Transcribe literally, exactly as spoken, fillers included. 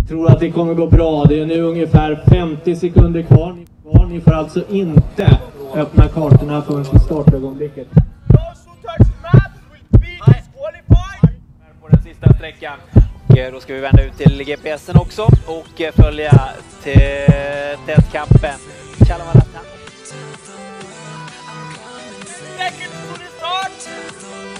Tror att det kommer gå bra. Det är nu ungefär femtio sekunder kvar. Ni får alltså inte öppna kartorna förrän till startögonblicket. På den sista sträckan. Och då ska vi vända ut till G P S'en också och följa tätkampen. Seconds to the start.